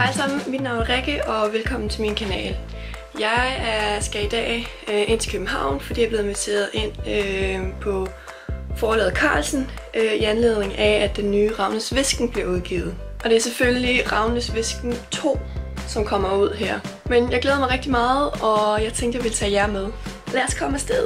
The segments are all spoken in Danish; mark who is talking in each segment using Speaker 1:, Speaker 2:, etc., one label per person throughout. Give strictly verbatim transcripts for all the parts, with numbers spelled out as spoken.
Speaker 1: Hej sammen, mit navn er Rikke, og velkommen til min kanal. Jeg er, skal i dag øh, ind til København, fordi jeg er blevet inviteret ind øh, på forlaget Carlsen øh, i anledning af, at den nye Ravnes Hvisken bliver udgivet. Og det er selvfølgelig Ravnes Hvisken to, som kommer ud her. Men jeg glæder mig rigtig meget, og jeg tænkte, jeg ville tage jer med. Lad os komme afsted.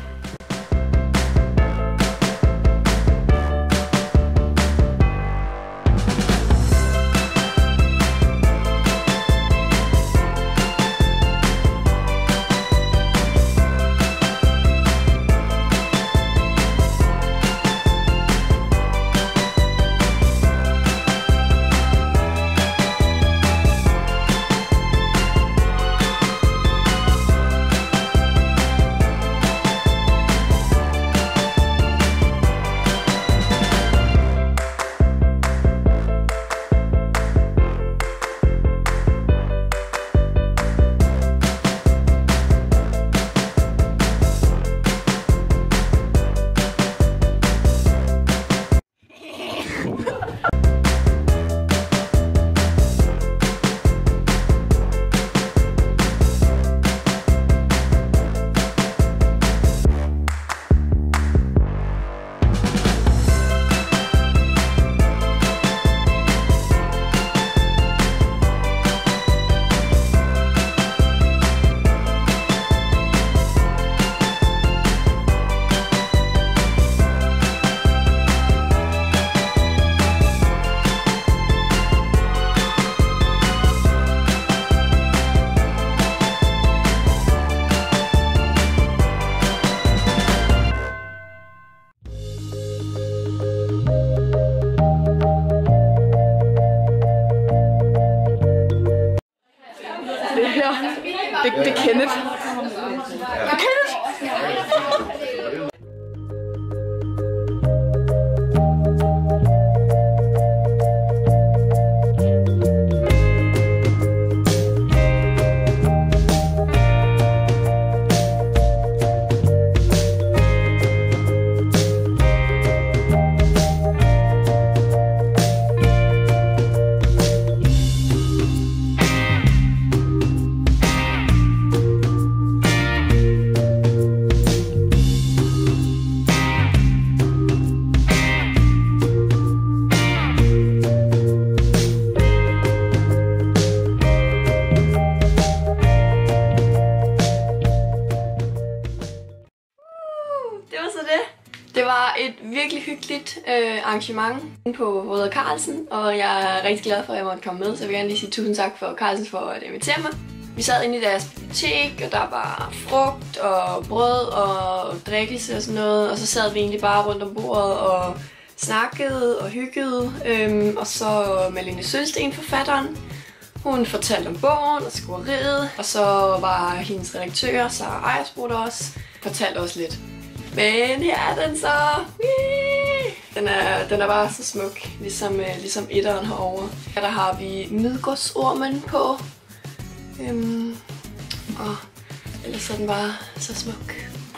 Speaker 1: Det, det er Kenneth. Ja. Kenneth! Det var et virkelig hyggeligt øh, arrangement på Røde Carlsen, og jeg er rigtig glad for, at jeg måtte komme med, så jeg vil gerne lige sige tusind tak for Carlsen for at invitere mig. Vi sad inde i deres bibliotek, og der var frugt og brød og drikkelse og sådan noget, og så sad vi egentlig bare rundt om bordet og snakkede og hyggede, øhm, og så Malene Sølsten, forfatteren, hun fortalte om bogen og skriveriet, og så var hendes redaktør, Sara Ejersbo, der også fortalte os lidt. Men her er den så. Den er, den er bare så smuk, ligesom, ligesom etteren herovre. Her der har vi Midgårdsormen på. Øhm, og ellers er den bare så smuk.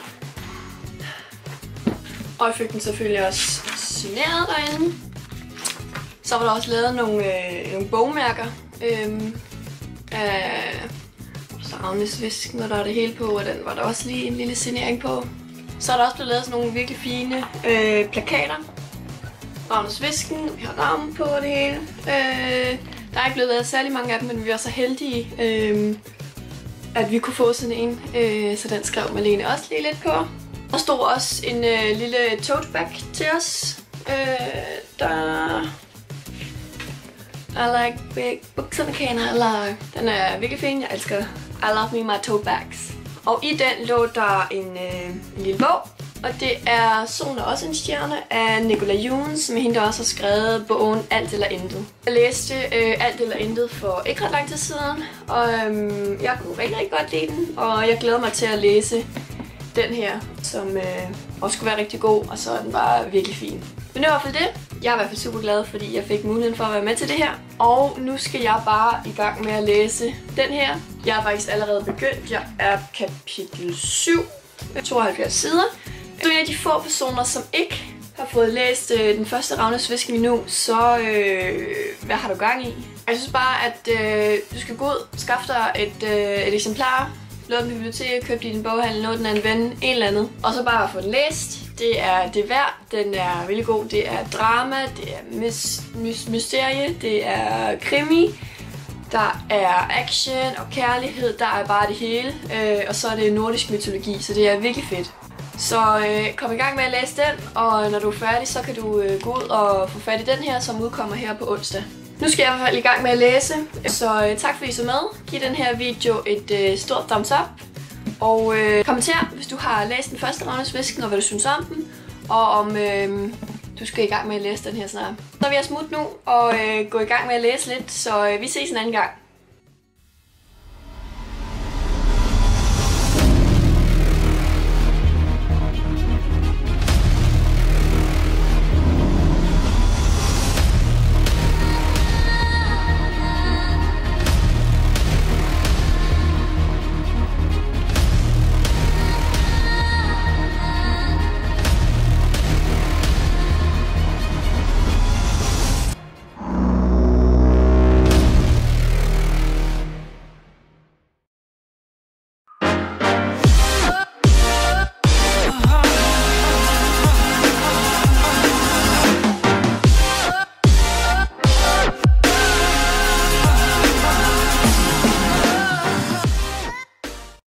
Speaker 1: Og jeg fik den selvfølgelig også signeret derinde. Så var der også lavet nogle, øh, nogle bogmærker øhm, af Ravnes Hvisken, og der er det hele på, og den var der også lige en lille signering på. Så er der også blevet lavet sådan nogle virkelig fine øh, plakater. Ravnes Hvisken, vi har navn på det hele. Øh, der er ikke blevet lavet særlig mange af dem, men vi var så heldige, øh, at vi kunne få sådan en. Øh, så den skrev Malene også lige lidt på. Der stod også en øh, lille tote bag til os. Øh, der I like big books on the can. Like. Den er virkelig fin. Jeg elsker I love me my tote bags. Og i den lå der en, øh, en lille bog, og det er Solen er også en stjerne af Nicolai Juhn, som er hende, der også har skrevet bogen Alt eller Intet. Jeg læste øh, Alt eller Intet for ikke ret lang tid siden, og øh, jeg kunne rigtig, rigtig godt lide den, og jeg glæder mig til at læse den her, som øh, også skulle være rigtig god, og så er den bare virkelig fin. Men det var i hvert fald det. Jeg er i hvert fald super glad, fordi jeg fik muligheden for at være med til det her. Og nu skal jeg bare i gang med at læse den her. Jeg er faktisk allerede begyndt. Jeg er kapitel syv, tooghalvfjerds sider. Du er en af de få personer, som ikke har fået læst øh, den første Ravnes Hvisken endnu, så øh, hvad har du gang i? Jeg synes bare, at øh, du skal gå ud, skaffe dig et, øh, et eksemplar, låne den biblioteket, køb din boghandel, låne den af en ven, en eller andet, og så bare få den læst. Det er det værd, den er virkelig god. Det er drama, det er mys mys mysterie, det er krimi, der er action og kærlighed, der er bare det hele. Øh, og så er det nordisk mytologi, så det er virkelig fedt. Så øh, kom i gang med at læse den, og når du er færdig, så kan du øh, gå ud og få fat i den her, som udkommer her på onsdag. Nu skal jeg i hvert fald i gang med at læse, så øh, tak fordi I så med. Giv den her video et øh, stort thumbs up, og øh, kommenter, hvis du har læst den første Ravnesvæsken, og hvad du synes om den, og om øh, du skal i gang med at læse den her snart. Så vil jeg smutte nu og øh, gå i gang med at læse lidt, så øh, vi ses en anden gang.